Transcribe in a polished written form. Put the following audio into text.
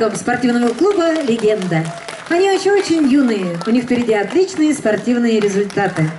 участникам спортивного клуба «Легенда». Они еще очень юные, у них впереди отличные спортивные результаты.